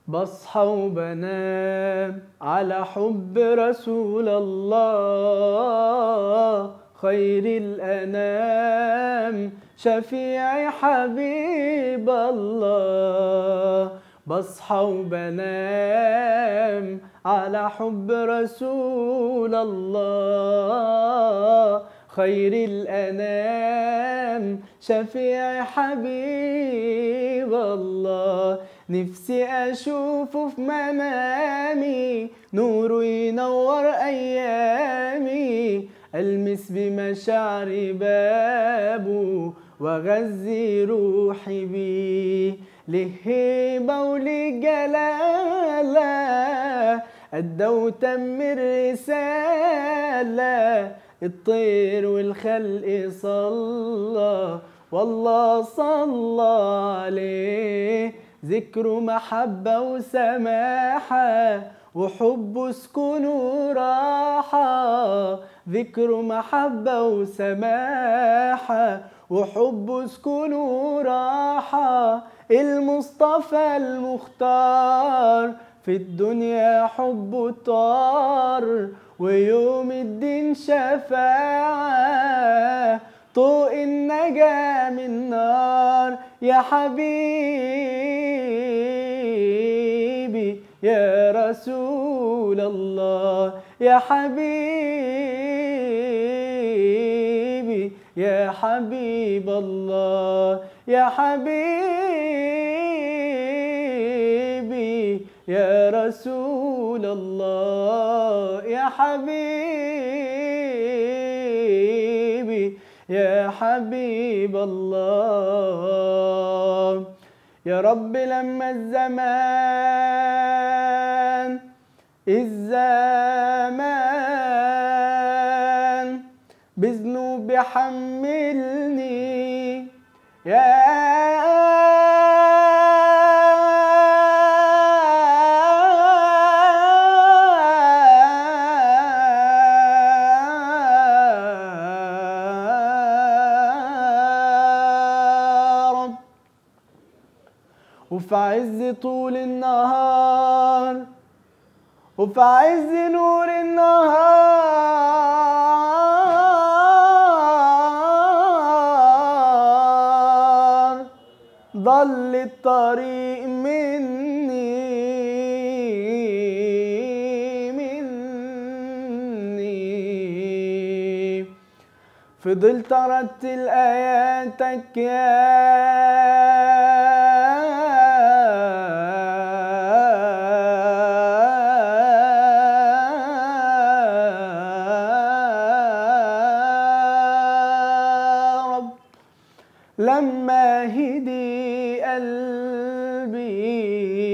بصحى وبنام على حب رسول الله خير الأنام شفيع حبيب الله. بصحى وبنام على حب رسول الله خير الأنام شفيع حبيب الله. نفسي أشوفه في منامي نوره ينور أيامي ألمس بمشاعري بابه وأغذي روحي بيه. له هيبة وله جلالة أدى وتم الرسالة الطير والخلق صلى والله صلى عليه. ذكره محبة وسماحة وحب سكون وراحة. ذكره محبة وسماحة وحب سكون وراحة. المصطفى المختار في الدنيا حبه طار ويوم الدين شفاعة طوق النجاة من نار. يا حبيبي يا رسول الله يا حبيبي يا حبيب الله يا حبيبي يا رسول الله يا حبيبي يا حبيب الله. يا رب لما الزمان بذنوب يحملني يا وفي عز طول النهار وفي عز نور النهار ضل الطريق مني فضلت أرتل آياتك يا لما هدي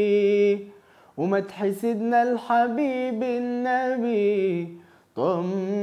قلبي وما تحسدنا الحبيب النبي طمني